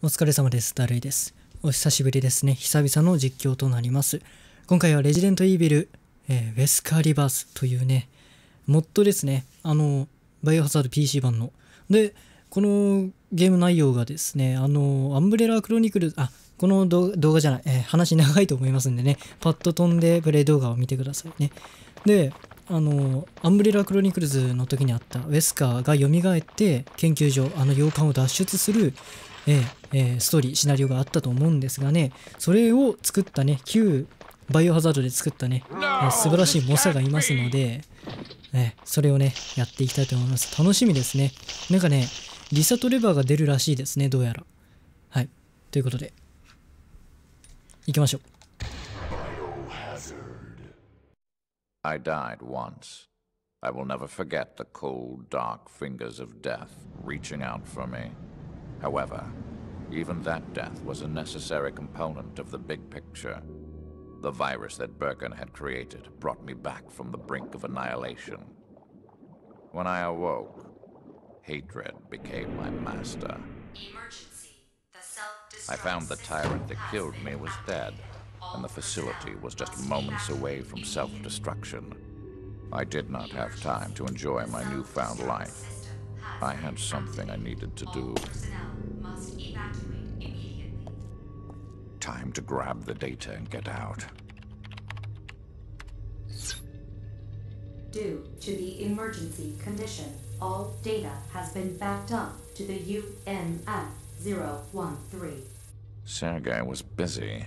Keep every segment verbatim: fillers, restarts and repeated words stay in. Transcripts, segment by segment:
お疲れ様です。だるいです。お久しぶりですね。久々の実況となります。今回はレジデントイービル、えー、ウェスカーリバースというね、モッドですね。あの、バイオハザード ピーシー 版の。で、このゲーム内容がですね、あの、アンブレラクロニクル、あ、この動画じゃない、えー、話長いと思いますんでね、パッと飛んでプレイ動画を見てくださいね。で、あの、アンブレラクロニクルズの時にあったウェスカーが蘇って研究所、あの洋館を脱出する、えーえー、ストーリー、シナリオがあったと思うんですがね、それを作ったね、旧バイオハザードで作ったね、えー、素晴らしい猛者がいますので、えー、それをね、やっていきたいと思います。楽しみですね。なんかね、リサ・トレバーが出るらしいですね、どうやら。はい。ということで、行きましょう。 I died once. I will never forget the cold, dark fingers of death reaching out for me. However, even that death was a necessary component of the big picture. The virus that Birkin had created brought me back from the brink of annihilation. When I awoke, hatred became my master. I found the tyrant that killed me was dead, and the facility was just moments away from self-destruction. I did not have time to enjoy my newfound life. I had something I needed to do. Time to grab the data and get out. Due to the emergency condition, all data has been backed up to the U N F zero one three. Sergei was busy.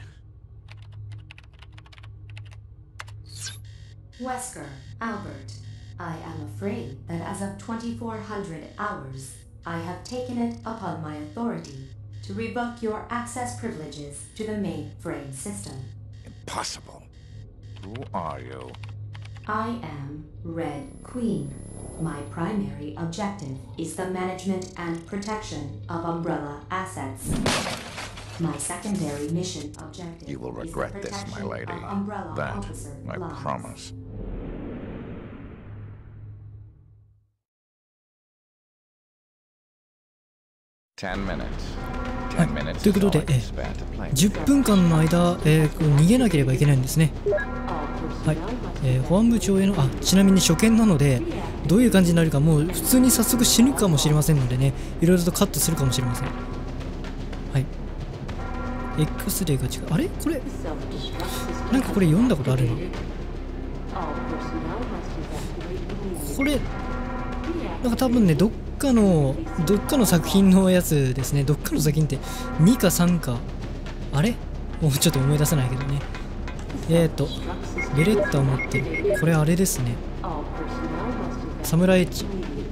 Wesker, Albert, I am afraid that as of twenty-four hundred hours, I have taken it upon my authority to revoke your access privileges to the mainframe system. Impossible. Who are you? I am Red Queen. My primary objective is the management and protection of Umbrella assets. My secondary mission objective You will is regret the this, my protection lady. of Umbrella That, officer I lives. promise. Ten minutes. はい、ということで、えー、じゅっぷんかんの間、えー、こう逃げなければいけないんですね。はい、えー、保安部長への、あ、ちなみに初見なので、どういう感じになるか、もう普通に早速死ぬかもしれませんのでね、いろいろとカットするかもしれません。はい。X レイが違う。あれこれ、なんかこれ読んだことあるな。これ、なんか多分ね、どっかの、どっかの作品のやつですね。どっかの作品ってにかさんか。あれもうちょっと思い出せないけどね。えーと、ベレッタを持ってる。これあれですね。サムライエッジ。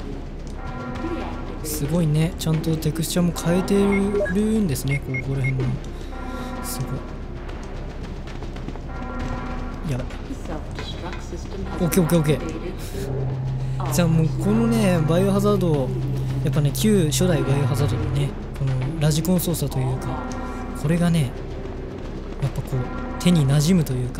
すごいね。ちゃんとテクスチャーも変えてるんですね。ここら辺の。すごい。やばい。オッケーオッケーオッケー。じゃあもうこのね、バイオハザード、やっぱね、旧初代バイオハザードのね、このラジコン操作というか、これがね、やっぱこう、手に馴染むというか。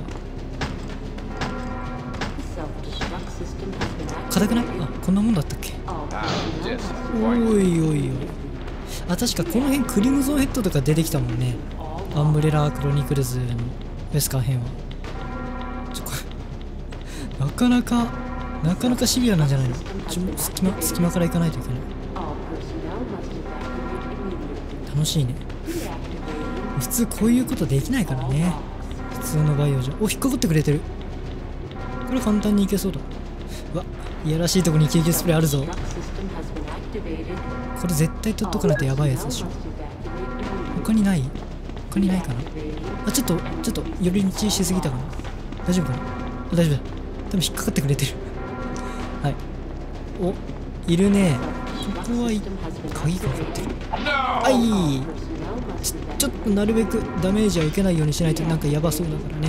硬くない？あ、こんなもんだったっけ？おいおいおい。あ、確かこの辺クリムゾンヘッドとか出てきたもんね。アンブレラクロニクルズのウェスカー編は。ちょ、これ、なかなか、なかなかシビアなんじゃないの？ちょ、隙間、隙間から行かないといけない。楽しいね。普通こういうことできないからね。普通のバイオじゃ。お、引っかかってくれてる。これ簡単にいけそうだ。うわ、いやらしいとこに救急スプレーあるぞ。これ絶対取っとかないとやばいやつでしょ。他にない？他にないかな。あ、ちょっと、ちょっと寄り道しすぎたかな。大丈夫かな？あ、大丈夫だ。多分引っかかってくれてる。はい。お、いるね。ここはい鍵かかってる。あいち、ちょっとなるべくダメージは受けないようにしないとなんかやばそうだからね。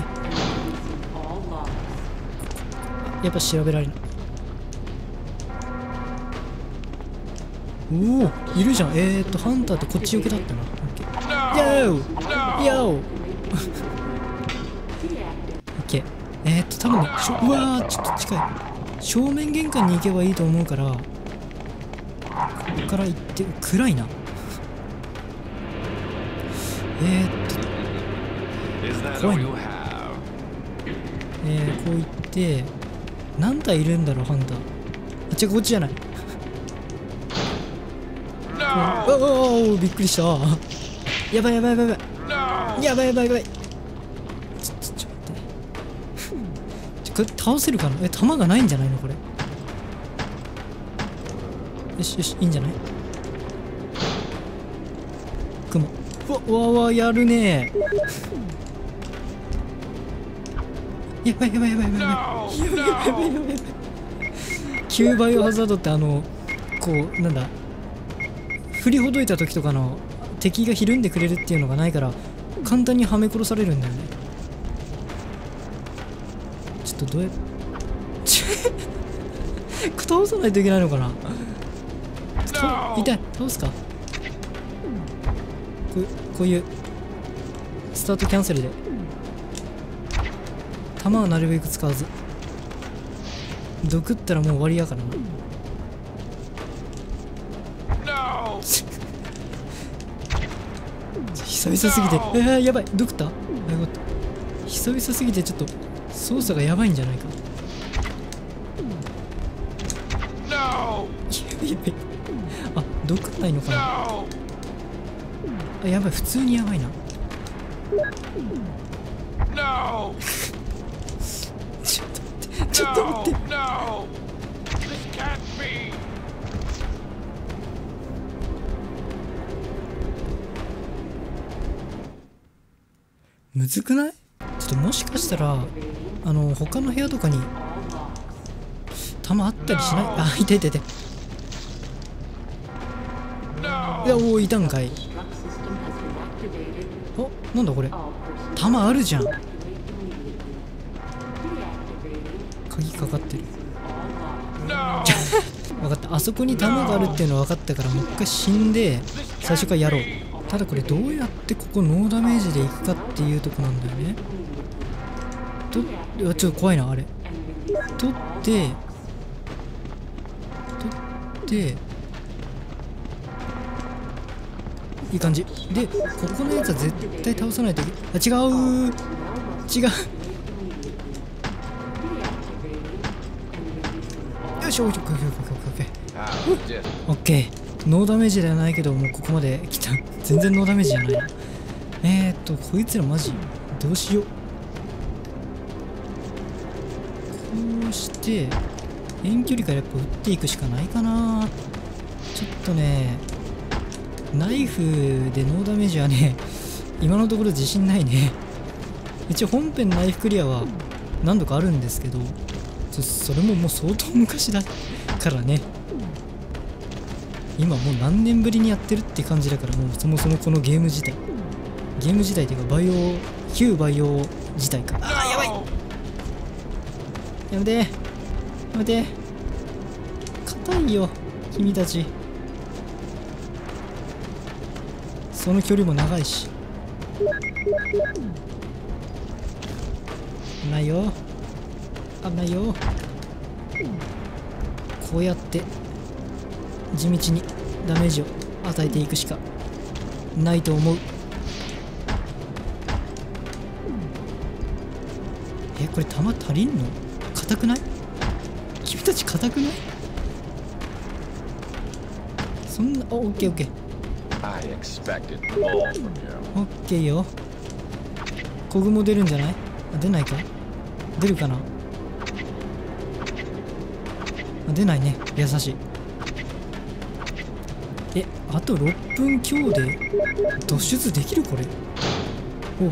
やっぱ調べられない。おお、いるじゃん。えーっと、ハンターってこっち受けだったな。オッケー。ヨーヨーオッケー。えーっと、多分ね、しょうわー、ちょっと近い。正面玄関に行けばいいと思うから、ここから行って、暗いな。 えー、っと Is that 怖い all な。 you have? えー、こういって何体いるんだろうハンター。あ、違う、こっちじゃない。ああ、びっくりした。やばいやばいやばいやばい No! やばいやばいやばい。ちょちょちょ待ってちょこれ倒せるかな。え、弾がないんじゃないのこれ。よしよし、いいんじゃない。雲。うわうわうわ、やるね。やばいやばいやばいやばいやばいやばいやばいやばいやばい。キューバイオハザードってあのこうなんだ振りほどいた時とかの敵がひるんでくれるっていうのがないから簡単にはめ殺されるんだよね。ちょっとどうやちょ倒さないといけないのかな。痛い、倒すか。こうこういうスタートキャンセルで弾はなるべく使わず。毒ったらもう終わりやからな。 No! 久々すぎて、えー、やばい、毒ったあ、よかった。久々すぎてちょっと操作がやばいんじゃないか。 No! やばいやばい。あ、毒ないのかな。 No! あ、やばい、普通にやばいな。 No! ちょっと待って、ちょっと待って。 No! No! This can't be! むずくない？ちょっともしかしたらあの他の部屋とかに弾あったりしない？あ、いたいたいた。い No! や、おお、いたんかい。あ、なんだこれ。弾あるじゃん。鍵かかってる。 No! 分かった。あそこに弾があるっていうのは分かったからもう一回死んで最初からやろう。ただこれどうやってここノーダメージでいくかっていうとこなんだよね。と、いやちょっと怖いなあれ。取って取っていい感じで、ここのやつは絶対倒さないといけない。あ、違う違う。よし、オッケーオッケーオッケーオッケーオッケー。ノーダメージではないけどもうここまで来た。全然ノーダメージじゃないな。えーっとこいつらマジどうしよう。こうして遠距離からやっぱ撃っていくしかないかな。ちょっとねナイフでノーダメージはね今のところ自信ないね。一応本編ナイフクリアは何度かあるんですけど、そ, それももう相当昔だからね。今もう何年ぶりにやってるって感じだから、もうそもそもこのゲーム自体ゲーム自体っていうかバイオ旧バイオ自体か。あーやばい、やめてやめて、硬いよ君たち。その距離も長いし。危ないよ危ないよ。こうやって地道にダメージを与えていくしかないと思う。え、これ弾足りんの？硬くない？君たち硬くない？そんな、あ、オッケーオッケー I expected more from you. オッケーよ。コグも出るんじゃない？あ、出ないか？出るかな？あ、出ないね。優しい。え、あとろっぷん強で突出できるこれ。お、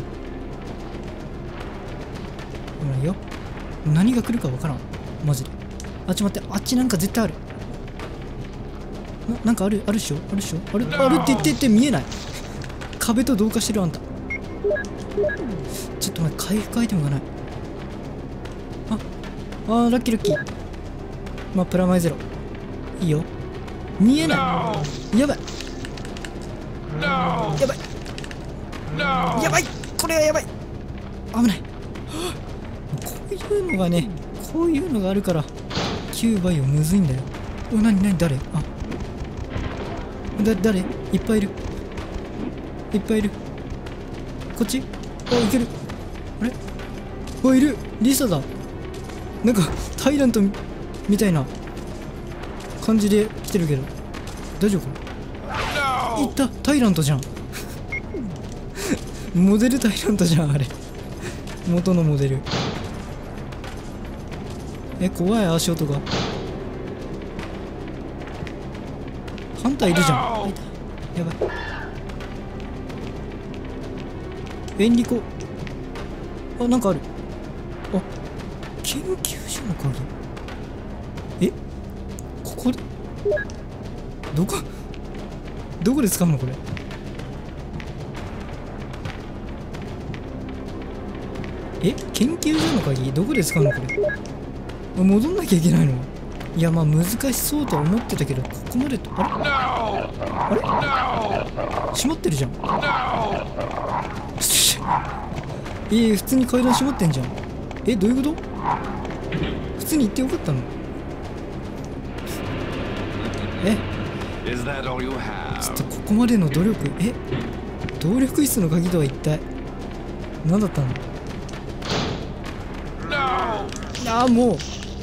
危ないよ。何が来るかわからんマジで。あっち待って、あっちなんか絶対ある。な、なんかあるあるっしょあるっしょあるあるって言ってって見えない。壁と同化してるあんた。ちょっと待って、回復アイテムがない。ああー、ラッキーラッキー。まあプラマイゼロいいよ。見えない。やばい No! やばい No! やばい、これはやばい。危ない。こういうのがね、こういうのがあるからきゅうバイオむずいんだよ。お、なになに、誰？あ、だ、誰？いっぱいいるいっぱいいる。 こっち。あ、いける。あれ、あ、いる。リサだ。なんかタイラントみたいな感じで来てるけど大丈夫かな。いった。タイラントじゃんモデルタイラントじゃん、あれ。元のモデル。え、怖い。足音が。ハンターいるじゃん。あ、いた。やばい。エンリコ。あ、なんかある。あ、研究所の鍵。え、ここでどこどこで使うのこれ。え、研究所の鍵どこで使うのこれ。戻んなきゃいけないの。いや、まあ難しそうとは思ってたけど、ここまでと。あれあれ閉まってるじゃん。えー、普通に階段閉まってんじゃん。え、どういうこと。普通に行ってよかったの。え、ちょっとここまでの努力。え、動力室の鍵とは一体何だったの。ああ、もう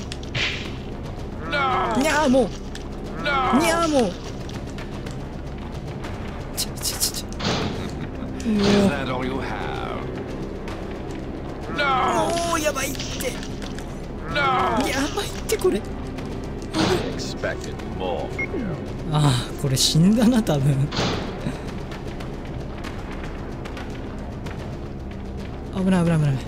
にゃーもうにゃーもうちょちょちょちょもうもうやばいって。やばいってこれ。ああ、これ死んだな多分危ない危ない危ない危ない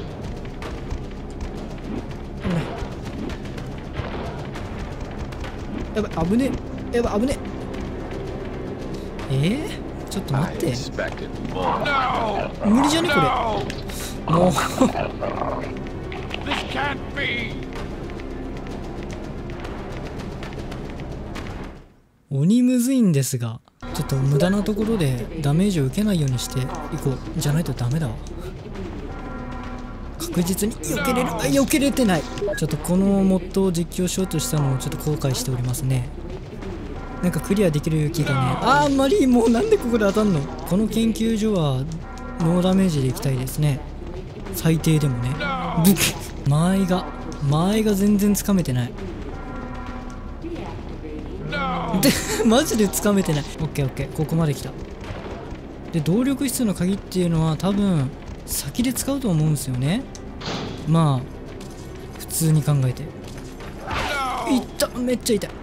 やばい、危ねえ。やばい、危ねえ。えー、ちょっと待って。無理じゃねこれ。もう鬼むずいんですが、ちょっと無駄なところでダメージを受けないようにしていこう。じゃないとダメだわ。確実に避けれる。あ、避けれてない。ちょっとこのモッドを実況しようとしたのをちょっと後悔しておりますね。なんかクリアできる気がね。あー、マリー、もうなんでここで当たんの。この研究所はノーダメージでいきたいですね、最低でもね。間合いが間合いが全然つかめてない。でマジでつかめてない。オッケーオッケー、ここまで来た。で、動力室の鍵っていうのは多分先で使うと思うんですよね。まあ普通に考えて。いった、めっちゃ痛い。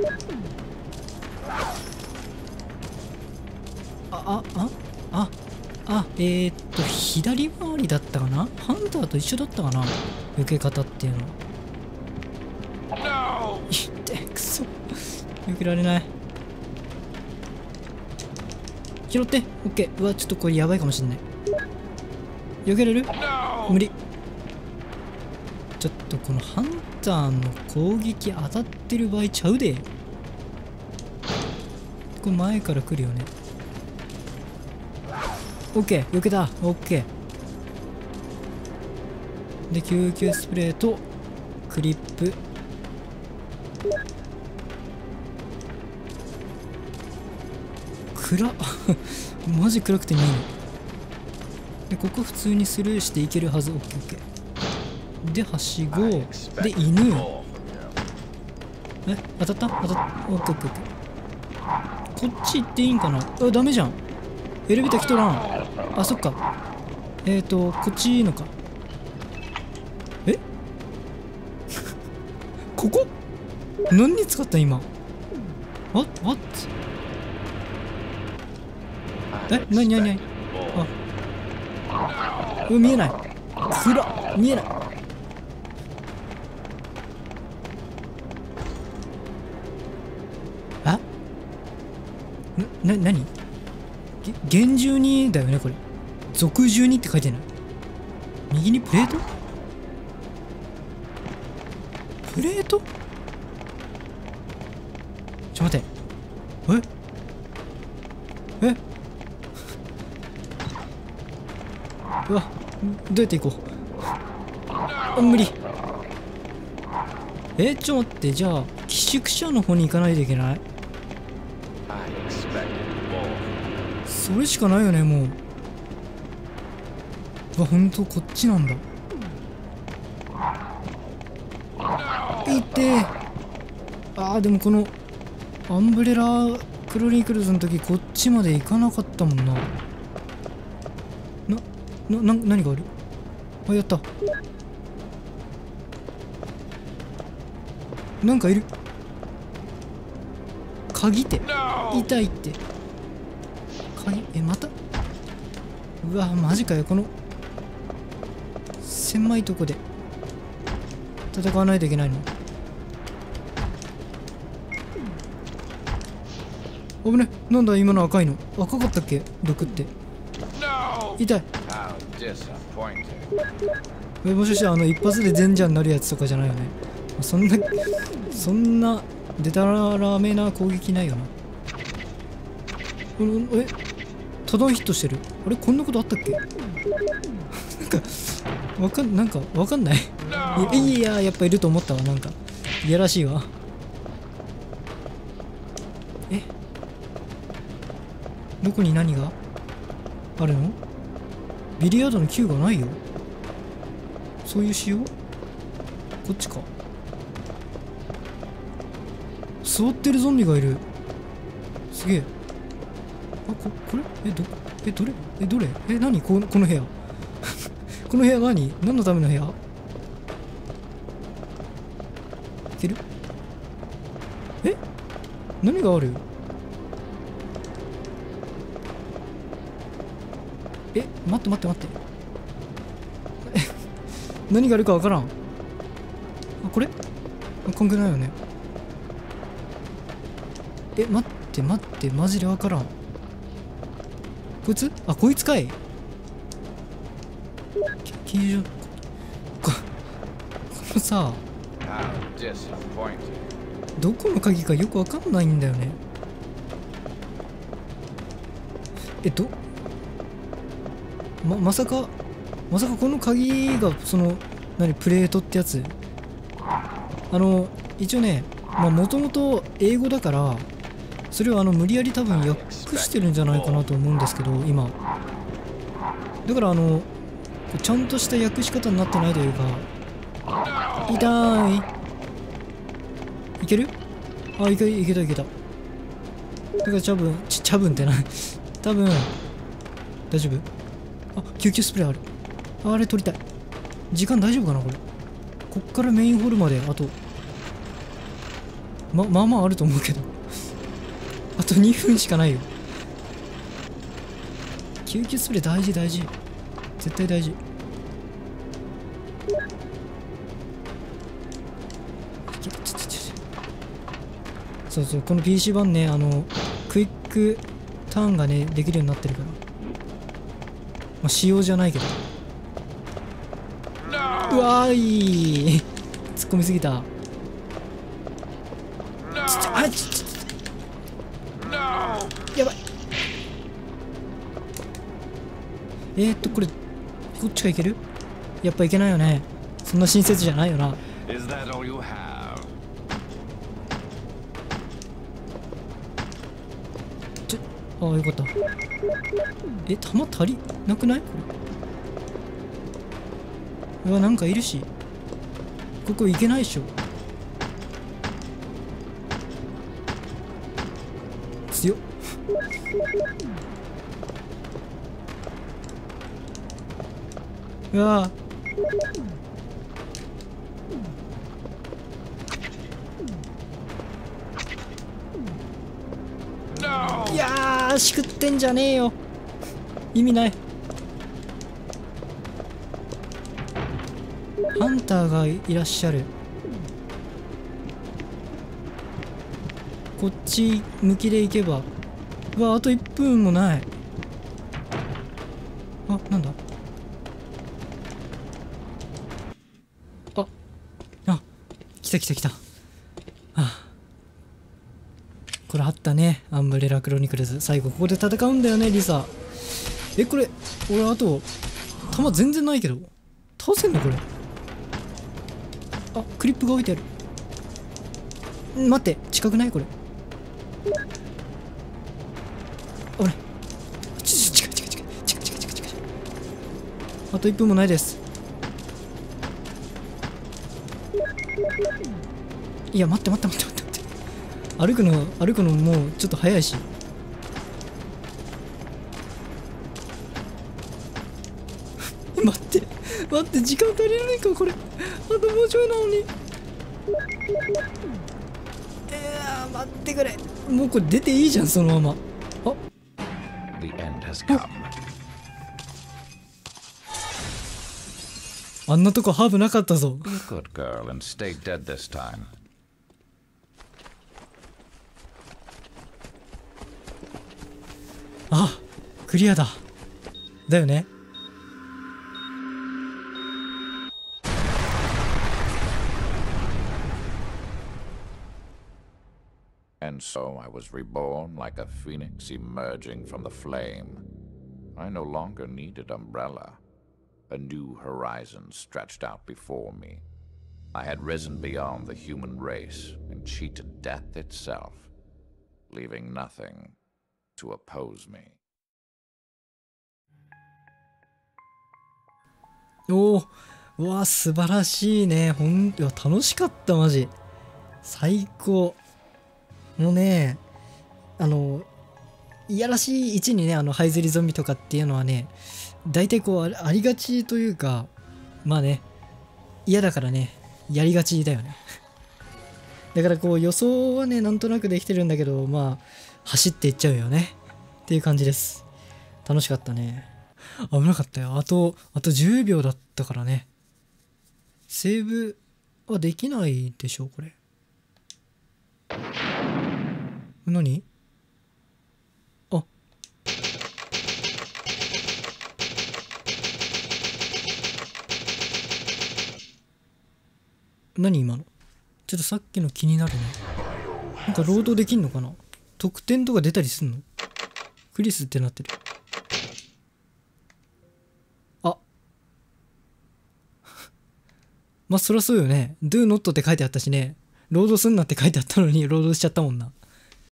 あああああえー、っと左回りだったかな。ハンターと一緒だったかな、避け方っていうのは。いってくそ、避けられない。拾って。オッケー。うわ、ちょっとこれやばいかもしんない。避けれる？無理。ちょっとこのハンターの攻撃当たってる場合ちゃうで。これ前から来るよね。オッケー、避けた。オッケー。で、救急スプレーとクリップ。暗っマジ暗くて見えない。で、ここ普通にスルーしていけるはず。オッケーオッケー。で、はしご。で、犬。え、当たった当たった。オッケーオッケーオッケー。こっち行っていいんかな。あ、ダメじゃん。エレベーター来とらん。あ、そっか。えーと、こっちいいのか。えここ何に使った今。What? What? え、なになになに。あ、うん、見えない。暗っ、見えない。あ、な、な、なに。厳重にだよねこれ。属重にって書いてない。右にプレート。プレート。ちょ待って。ええうわ、どうやって行こう。あ、無理。え、ちょ待って、じゃあ寄宿舎の方に行かないといけない。それしかないよねもう。 うわ、ほんとこっちなんだ。いってー。あー、でもこのアンブレラクロニクルズの時こっちまで行かなかったもんな。な、な、な、何がある？あ、やった。なんかいる。鍵って痛いって。鍵、え、また？うわ、マジかよ。この狭いとこで戦わないといけないの。危ね。なんだ今の赤いの。赤かったっけ毒って。痛い。え、もしかしてあの一発で全ジャンになるやつとかじゃないよね。そんなそんなデタラメな攻撃ないよな。え、ただヒットしてる。あれ、こんなことあったっけ？なんかわかんなんかわかんない。い, いややっぱいると思ったわ。なんかいやらしいわ。え、どこに何があるの？ビリヤードの球がないよ。そういう仕様？こっちか。座ってるゾンビがいる。すげえ。あ、こ、これえ、ど、え、どれえ、どれえ、何この、この部屋。この部屋何？何のための部屋？いける？え？何がある？え、待って待って待って。何があるかわからん。あ、これ？あ、関係ないよね。え、待って待って、マジでわからん。こいつ？あ、こいつかい。形状。こ、このさ、どこの鍵かよくわかんないんだよね。え、ど、ま、まさか、まさかこの鍵が、その、何、プレートってやつ？あの、一応ね、まあ、もともと英語だから、それをあの、無理やり多分訳してるんじゃないかなと思うんですけど、今。だからあの、ちゃんとした訳し方になってないというか、痛い。いける？あ、いけ、いけたいけた。だから多分、ち、多分ってな。多分、大丈夫？あ、救急スプレーある。あれ取りたい。時間大丈夫かなこれ。こっからメインホールまで、あと、ま、まあまああると思うけど。あとにふんしかないよ。救急スプレー大事大事。絶対大事。そうそう、この ピーシー 版ね、あの、クイックターンがね、できるようになってるから。まあ、仕様じゃないけど。うわーい突っ込みすぎた。ちちあちちやばい。えーっとこれこっちがいける？やっぱいけないよね。そんな親切じゃないよな。ちょああよかった。え、弾足りなくない？これうわ、なんかいるし、ここいけないでしょ。強っ。うわいやー、しくってんじゃねえよ。意味ない。ハンターがいらっしゃる。こっち向きで行けば。うわ、あといっぷんもない。あ、なんだ。あ、あ、来た来た来た。はあ、これあったね。アンブレラクロニクルズ。最後ここで戦うんだよね、リサ。え、これ、俺あと、弾全然ないけど。倒せんのこれ。あ、クリップが置いてある。待って、近くないこれ。あれ、ちょ、近い近い近い近い近い近い近い近い。 あといっぷんもないです。いや待って待って待って待って待って歩くの歩くのもうちょっと早いし。待って待って時間足りないかこれ。あともうちょいなのに。えー、待ってくれ。もうこれ出ていいじゃんそのまま。あ The end has come. あんなとこハーブなかったぞ。 Be a good girl and stay dead this time. あ、クリアだ。だよね。 And so I was reborn like a phoenix emerging from the flame. I no longer needed Umbrella. A new horizon stretched out before me. I had risen beyond the human race and cheated death itself, leaving nothing to oppose me. おお、うわ素晴らしいね。ほんいや楽しかったマジ最高。もうね、あのいやらしい位置にね、あのハイズリゾンビとかっていうのはね、大体こう あ, ありがちというか、まあね、嫌だからね、やりがちだよね。だからこう予想はね、なんとなくできてるんだけど、まあ走っていっちゃうよねっていう感じです。楽しかったね。危なかったよ。あとあとじゅうびょうだったからね。セーブはできないでしょこれ。何？あ、何今の？ちょっとさっきの気になるね。なんかロードできんのかな？得点とか出たりすんの？クリスってなってる。あまあそりゃそうよね。Do not って書いてあったしね。ロードすんなって書いてあったのにロードしちゃったもんな。